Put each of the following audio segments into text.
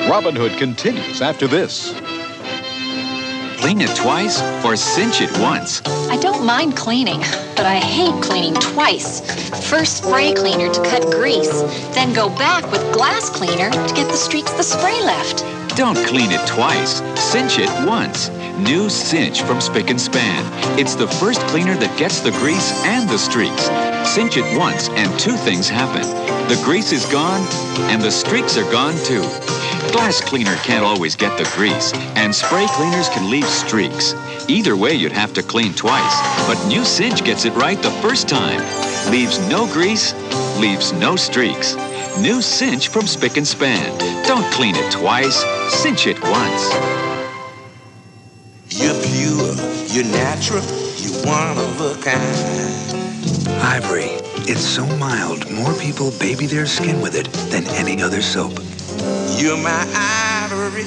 Robin Hood continues after this. Clean it twice or cinch it once. I don't mind cleaning, but I hate cleaning twice. First spray cleaner to cut grease, then go back with glass cleaner to get the streaks the spray left. Don't clean it twice. Cinch it once. New Cinch from Spick and Span. It's the first cleaner that gets the grease and the streaks. Cinch it once and two things happen. The grease is gone and the streaks are gone too. Glass cleaner can't always get the grease, and spray cleaners can leave streaks. Either way, you'd have to clean twice, but New Cinch gets it right the first time. Leaves no grease, leaves no streaks. New Cinch from Spick and Span. Don't clean it twice, cinch it once. You're pure, you're natural, you're one of a kind. Ivory. It's so mild, more people baby their skin with it than any other soap. You're my Ivory,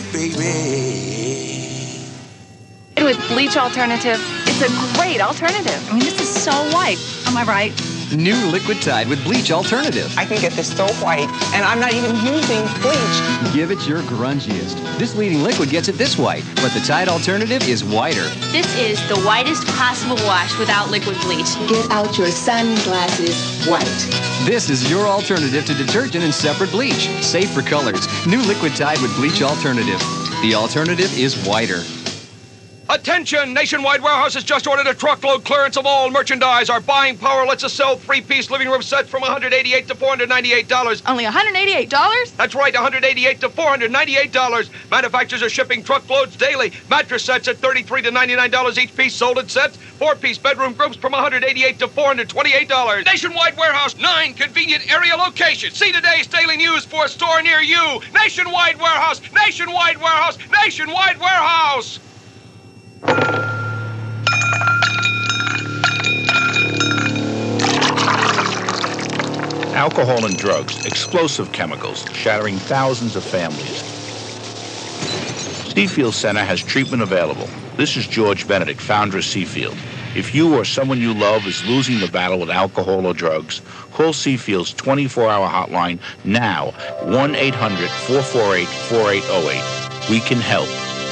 baby. With Bleach alternative, it's a great alternative. I mean, this is so white. Am I right? New Liquid Tide with Bleach alternative. I can get this so white, and I'm not even using bleach. Give it your grungiest. This leading liquid gets it this white, but the Tide alternative is whiter. This is the whitest possible wash without liquid bleach. Get out your sunglasses white. This is your alternative to detergent and separate bleach. Safe for colors. New Liquid Tide with Bleach alternative. The alternative is whiter. Attention! Nationwide Warehouse has just ordered a truckload clearance of all merchandise. Our buying power lets us sell three-piece living room sets from $188 to $498. Only $188? That's right, $188 to $498. Manufacturers are shipping truckloads daily. Mattress sets at $33 to $99 each piece, sold in sets. Four-piece bedroom groups from $188 to $428. Nationwide Warehouse, 9 convenient area locations. See today's daily news for a store near you. Nationwide Warehouse, Nationwide Warehouse, Nationwide Warehouse. Alcohol and drugs, explosive chemicals, shattering thousands of families. Seafield Center has treatment available. This is George Benedict, founder of Seafield. If you or someone you love is losing the battle with alcohol or drugs, call Seafield's 24-hour hotline now, 1-800-448-4808. We can help.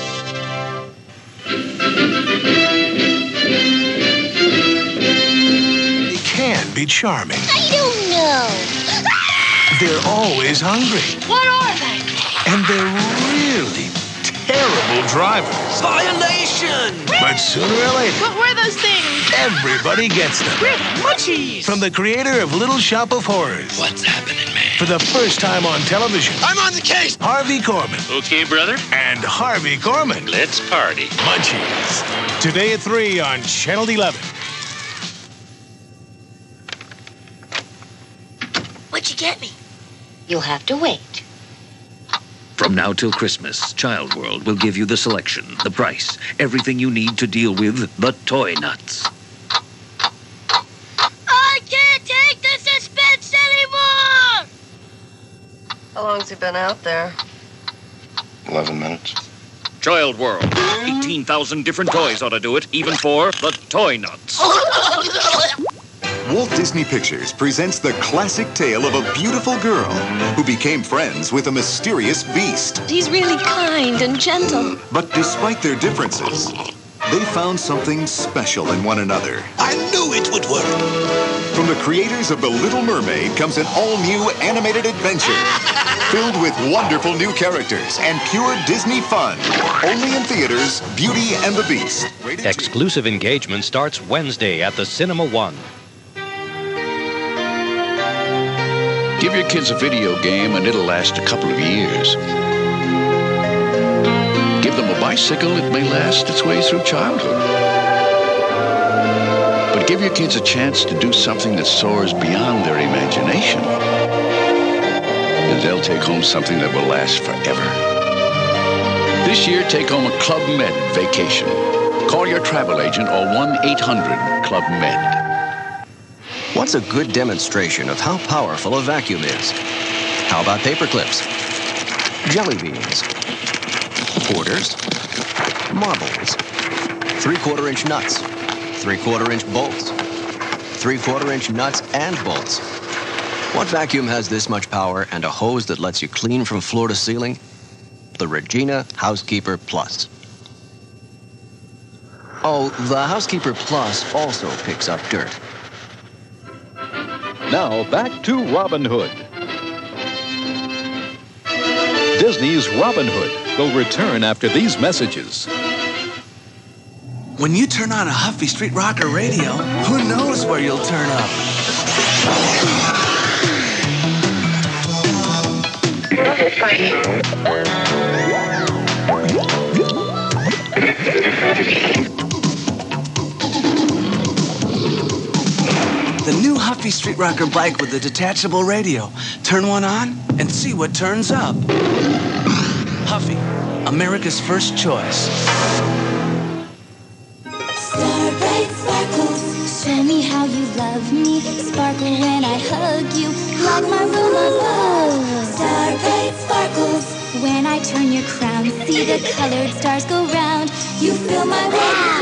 They can be charming. I don't know. They're always hungry. What are they? And they're really terrible drivers. Violation! But sooner or later, What were those things? everybody gets them. We're the Munchies. From the creator of Little Shop of Horrors. What's happening, man? For the first time on television, I'm on the case! Harvey Korman. Okay, brother. And Harvey Korman. Let's party. Munchies. Today at 3 on Channel 11. What'd you get me? You'll have to wait. From now till Christmas, Child World will give you the selection, the price, everything you need to deal with the toy nuts. I can't take the suspense anymore! How long's he been out there? 11 minutes. Child World. 18,000 different toys ought to do it, even for the toy nuts. Walt Disney Pictures presents the classic tale of a beautiful girl who became friends with a mysterious beast. He's really kind and gentle. But despite their differences, they found something special in one another. I knew it would work. From the creators of The Little Mermaid comes an all-new animated adventure filled with wonderful new characters and pure Disney fun. Only in theaters, Beauty and the Beast. Exclusive engagement starts Wednesday at the Cinema One. Give your kids a video game and it'll last a couple of years. Give them a bicycle, it may last its way through childhood. But give your kids a chance to do something that soars beyond their imagination. And they'll take home something that will last forever. This year, take home a Club Med vacation. Call your travel agent or 1-800-CLUB-MED. What's a good demonstration of how powerful a vacuum is? How about paper clips, jelly beans, quarters, marbles, 3/4-inch nuts, 3/4-inch bolts, 3/4-inch nuts and bolts? What vacuum has this much power and a hose that lets you clean from floor to ceiling? the Regina HouseKeeper Plus. Oh, the HouseKeeper Plus also picks up dirt. Now back to Robin Hood. Disney's Robin Hood will return after these messages. When you turn on a Huffy Street Rocker radio, who knows where you'll turn up? The new Huffy Street Rocker bike with the detachable radio. Turn one on and see what turns up. Huffy, America's first choice. Star bright sparkles, show me how you love me. Sparkle when I hug you, like my room above. Star bright sparkles, when I turn your crown, see the colored stars go round. You fill my world with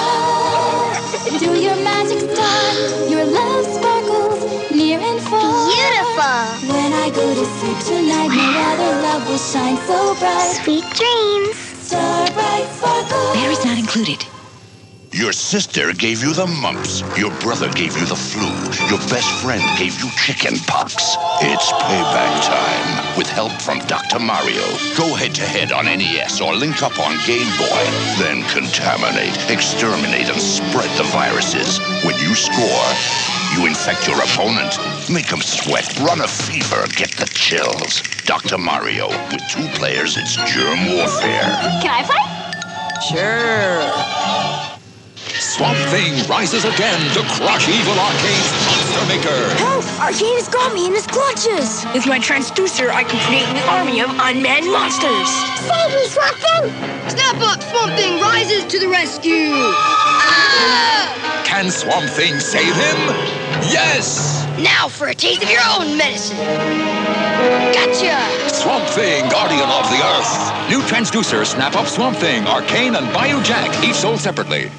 love. Do your magic start, your love sparkles near and far. Beautiful. When I go to sleep tonight, no other love will shine so bright. Sweet dreams. Star bright sparkles. Battery's not included. Your sister gave you the mumps. Your brother gave you the flu. Your best friend gave you chicken pox. It's payback time with help from Dr. Mario. Go head-to-head on NES or link up on Game Boy. Then contaminate, exterminate, and spread the viruses. When you score, you infect your opponent. Make them sweat, run a fever, get the chills. Dr. Mario. With 2 players, it's germ warfare. Can I play? Sure. Swamp Thing rises again to crush evil Arcane's monster maker. Help! Arcane has got me in his clutches. With my transducer, I can create an army of unmanned monsters. Save me, Swamp Thing! Snap up! Swamp Thing rises to the rescue! Ah! Can Swamp Thing save him? Yes! Now for a taste of your own medicine. Gotcha! Swamp Thing, Guardian of the Earth. New transducer, Snap Up Swamp Thing, Arcane, and Bayou Jack, each sold separately.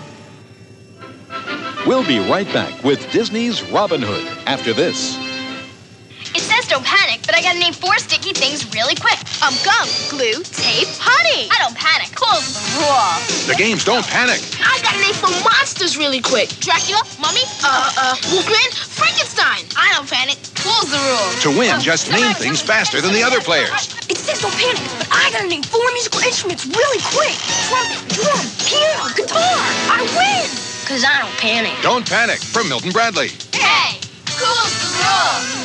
We'll be right back with Disney's Robin Hood after this. It says don't panic, but I gotta name 4 sticky things really quick. Gum, glue, tape, honey. I don't panic. Close the drawer. The games don't panic. I gotta name 4 monsters really quick. Dracula, Mummy, Wolfman, Frankenstein. I don't panic. Close the room. To win, just name things faster than the other players. It says don't panic, but I gotta name 4 musical instruments really quick. Trumpet, drum, piano, guitar. I win! Cause I don't panic. Don't panic, from Milton Bradley. Hey, close the room.